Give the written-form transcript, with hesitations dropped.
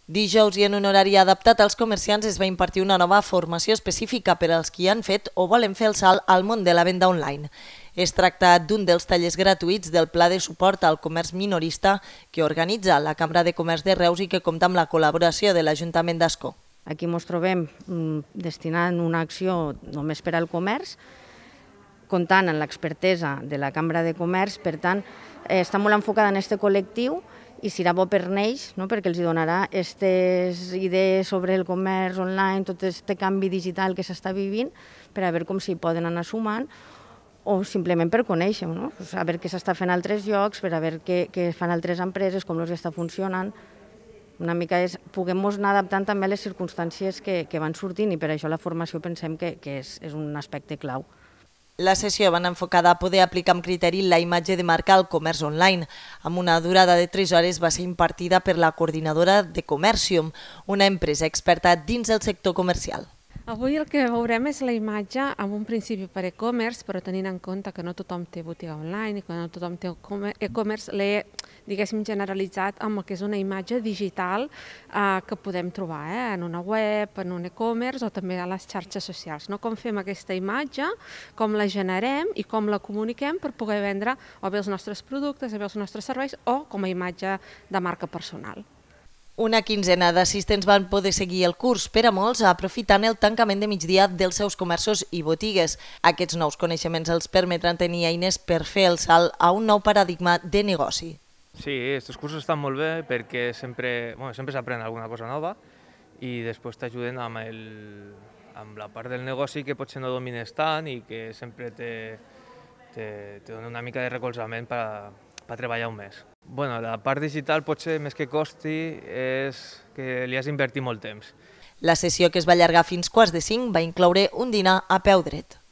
Dijous i en un horari adaptat als comerciants es va impartir una nova formació específica per als qui han fet o volen fer el salt al món de la venda online. Es tracta d'un dels tallers gratuïts del Pla de Suport al Comerç Minorista que organitza la Cambra de Comerç de Reus i que compta amb la col·laboració de l'Ajuntament d'Ascó. Aquí ens trobem destinant una acció només per al comerç, comptant amb l'expertesa de la Cambra de Comerç, per tant, està molt enfocada en aquest col·lectiu i serà bo per ells, perquè els donarà aquestes idees sobre el comerç online, tot aquest canvi digital que s'està vivint, per a veure com s'hi poden anar sumant, o simplement per conèixer, a veure què s'està fent a altres llocs, per a veure què fan altres empreses, com els està funcionant. Una mica és puguem-nos anar adaptant també a les circumstàncies que van sortint i per això la formació pensem que és un aspecte clau. La sessió va anar enfocada a poder aplicar amb criteri la imatge de marca al comerç online. Amb una durada de 3 hores va ser impartida per la coordinadora de Commercium, una empresa experta dins del sector comercial. Avui el que veurem és la imatge amb un principi per e-commerce, però tenint en compte que no tothom té botiga online i que no tothom té e-commerce, l'he, diguéssim, generalitzat amb el que és una imatge digital que podem trobar en una web, en un e-commerce o també a les xarxes socials. Com fem aquesta imatge, com la generem i com la comuniquem per poder vendre o bé els nostres productes, o bé els nostres serveis o com a imatge de marca personal. Una quinzena d'assistents van poder seguir el curs, per a molts aprofitant el tancament de migdia dels seus comerços i botigues. Aquests nous coneixements els permetran tenir eines per fer el salt a un nou paradigma de negoci. Sí, aquests cursos estan molt bé perquè sempre s'aprèn alguna cosa nova i després t'ajuden amb la part del negoci que potser no domines tant i que sempre te dona una mica de recolzament per treballar un mes. La part digital potser més que costi és que li has d'invertir molt temps. La sessió, que es va allargar fins 4:45, va incloure un dinar a peu dret.